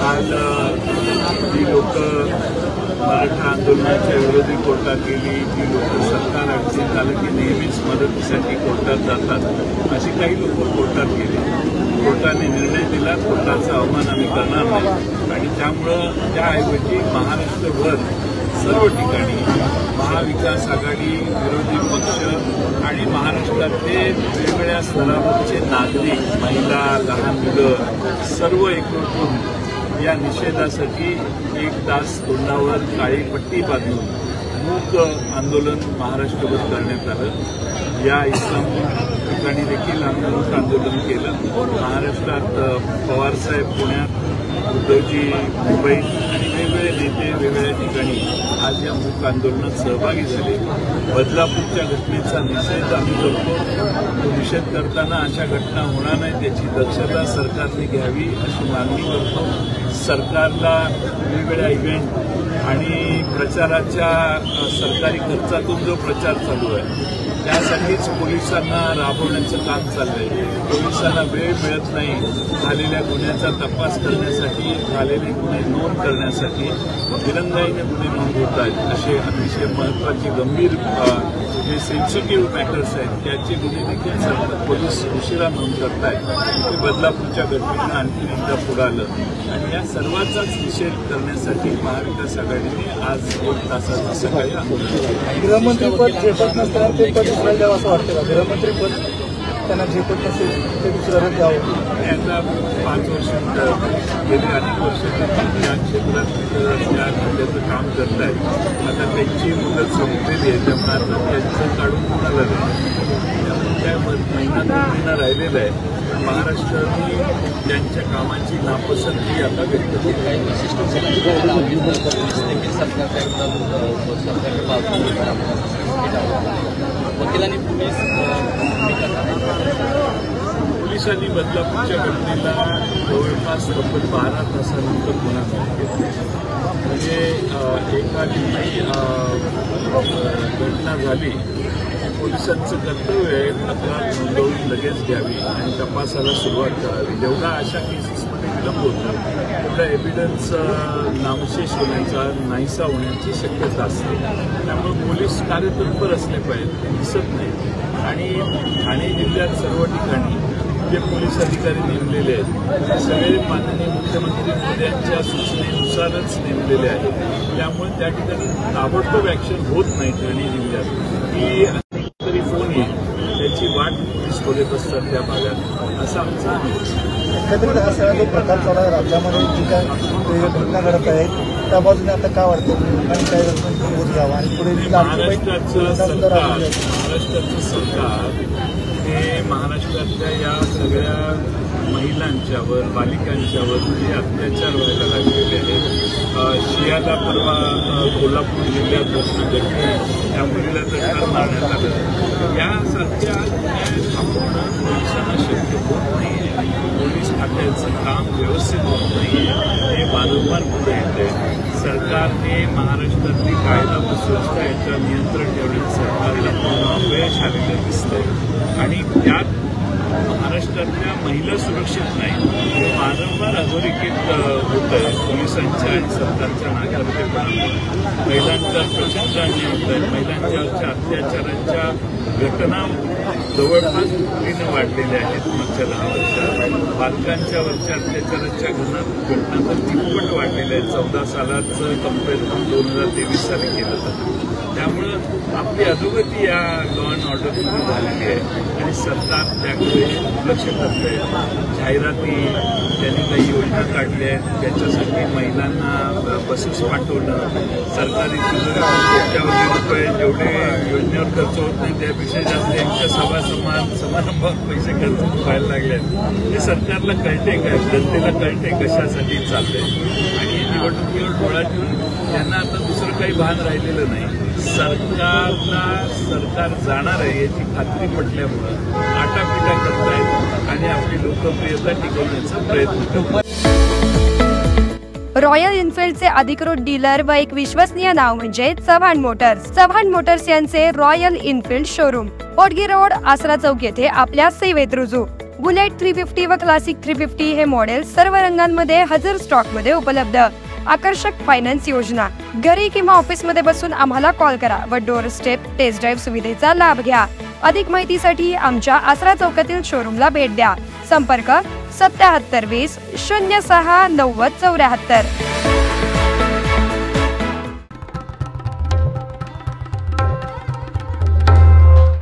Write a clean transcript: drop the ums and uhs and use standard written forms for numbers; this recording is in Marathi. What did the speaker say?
काल जी लोक मराठा आंदोलनाच्या विरोधी कोर्टात गेली, जी लोक सरकार अडचणीत आलं की नेहमीच मदतीसाठी कोर्टात जातात, अशी काही लोक कोर्टात गेली. कोर्टाने निर्णय दिला, कोर्टाचा अवमान आम्ही करणार नाही आणि त्यामुळं त्याऐवजी महाराष्ट्रभर सर्व ठिकाणी महाविकास आघाडी, विरोधी पक्ष आणि महाराष्ट्रातले वेगवेगळ्या स्तरावरचे नागरिक, महिला, लहान मुलं सर्व एकत्र होऊन या निषेधासाठी 1 तास तोंडावर काळी पट्टी बांधून मूक आंदोलन महाराष्ट्रभर करण्यात आलं. या इस्लामपूर ठिकाणी देखील आम्ही मूक आंदोलन केलं. महाराष्ट्रात पवारसाहेब पुण्यात, उद्धवजी मुंबईत आणि वेगवेगळे नेते वेगवेगळ्या ठिकाणी आज या मूक आंदोलनात सहभागी झाले. बदलापूरच्या घटनेचा निषेध आम्ही करतो. तो निषेध करताना अशा घटना होणार नाही त्याची दक्षता सरकारने घ्यावी अशी मागणी करतो. सरकारला वेगवेगळ्या इव्हेंट आणि प्रचाराच्या सरकारी खर्चातून जो प्रचार चालू आहे त्यासाठीच पोलिसांना राबवण्याचं काम चाललंय. पोलिसांना वेळ मिळत नाही झालेल्या गुन्ह्याचा तपास करण्यासाठी, झालेले गुन्हे नोंद करण्यासाठी. दिरंगाईने गुन्हे नोंद होत आहेत. असे अतिशय महत्त्वाचे गंभीर जे सेन्सिटिव्ह मॅटर्स आहेत त्याचे गुन्हे देखील पोलीस उशिरा नोंद करत आहेत. ते बदलापूरच्या घटनेनं आणखी एकदा पुढे आलं आणि या सर्वांचाच निषेध करण्यासाठी महाविकास आघाडीने आज 1 तासाचं सकाळी आंदोलन केलं. गृहमंत्रीपद झेपत नसताना ते पद दुसऱ्याला द्यावं असं वाटतं का? गृहमंत्रीपद त्यांना झेपत नसेल ते दुसऱ्याला द्यावं. यांना 5 वर्ष गेले अनेक वर्ष या क्षेत्रात त्या खात्याचं काम करत आहेत. आता त्यांची मुदत संपलेली आहे त्यामुळे आता त्यांचं काढून कुणाला नाही. त्यामुळे त्या महिना राहिलेला आहे. महाराष्ट्राने त्यांच्या कामाची नापसंती आता व्यक्त केली. पोलिसांनी बदलापूरच्या घटनेला जवळपास तब्बल 12 तासानंतर गुन्हा नोंद केला. म्हणजे एखादी घटना झाली, पोलिसांचं कर्तव्य आहे तक्रार नोंदवून लगेच घ्यावी आणि तपासाला सुरुवात करावी. जेवढा अशा केसेसमध्ये विलंब होतो तेवढा एव्हिडन्स नामशेष होण्याचा, नाहीसा होण्याची शक्यता असते. त्यामुळे पोलीस कार्यतत्पर असले पाहिजेत, दिसत नाही. आणि ठाणे जिल्ह्यात सर्व ठिकाणी जे पोलीस अधिकारी नेमलेले आहेत ते सगळे माननीय मुख्यमंत्री मोदयांच्या सूचनेनुसारच नेमलेले आहेत. त्यामुळे त्या ठिकाणी ताबडतोब ॲक्शन होत नाही. ठाणे जिल्ह्यात की तरी फोन येईल त्याची वाट पोलीस बघत असतात त्या भागात, असा आमचा एकंदरीत हा सगळा जो प्रकार चालू आहे राज्यामध्ये जी काय घटना घडत आहेत त्या बाजूने आता काय वाटतं आणि काय रक्षण घ्यावं आणि पुढे महाराष्ट्राचं सरकार हे महाराष्ट्रातल्या या सगळ्या महिलांच्यावर, बालिकांच्यावर जे अत्याचार व्हायला लागलेले आहेत. शियाला परवा कोल्हापूर जिल्ह्यात घटना घडली, त्या मुलीला तर मारण्यात आलं. यासारख्या थांबवणं पोलिसांना शक्य होत नाही. पोलीस खात्याचं काम व्यवस्थित होत नाही. हे वारंवार पुढे येते. सरकारने महाराष्ट्रातली कायदा व सुव्यवस्था याच्यावर नियंत्रण ठेवण्याचं सरकारला पूर्ण अपयश आलेलं दिसतंय आणि त्यात महाराष्ट्रातल्या महिला सुरक्षित नाही. हे वारंवार अधोरेखित होत आहे. पोलिसांच्या आणि सरकारच्या नागरिकतेपणामुळे महिलांचा प्रचंड अन्याय होत आहे. महिलांच्यावरच्या अत्याचारांच्या घटना जवळपास दुपटीनं वाढलेल्या आहेत मागच्या 10 वर्षात. बालकांच्यावरच्या अत्याचाराच्या घटना तर तिप्पट वाढलेल्या आहेत. 14 सालाचं कंपेरिझन 2023 साली केलं होतं. त्यामुळं आपली अधोगती या लॉ अँड ऑर्डरमध्ये झालेली आहे आणि सरकार त्याकडे दुर्लक्ष करत आहे. जाहिराती त्यांनी काही योजना काढल्या आहेत त्याच्यासाठी महिलांना बसेस पाठवणं, सरकारी कोट्यावधी रुपये जेवढे योजनेवर खर्च होत नाही त्यापेक्षा जास्त यांच्या समारंभात पैसे खर्च व्हायला लागले आहेत. हे सरकारला कळते काय, जनतेला कळते कशासाठी चाललंय आणि निवडणुकीवर डोळा ठेवून त्यांना आता दुसरं काही भान राहिलेलं नाही. सरकार जाणार आहे याची खात्री पटल्यामुळं आटापिटा करतायत आणि आपली लोकप्रियता टिकवण्याचा प्रयत्न करतात. रॉयल एनफिल्डचे अधिकृत डीलर व एक विश्वसनीय नाव म्हणजे चव्हाण मोटर्स. चव्हाण मोटर्स यांचे Royal Enfield showroom Potgi road, Asara Chowk येथे आपल्या सेवेत रुजू. बुलेट 350 व क्लासिक 350 हे मॉडेल सर्व रंगांमध्ये हजर स्टॉक मध्ये उपलब्ध. आकर्षक फायनान्स योजना. घरी किंवा ऑफिस मध्ये बसून आम्हाला कॉल करा व डोअर स्टेप टेस्ट ड्राईव्ह सुविधेचा लाभ घ्या. अधिक माहितीसाठी आमच्या आसरा चौकातील शोरूमला भेट द्या. संपर्क 7720 06 90 74.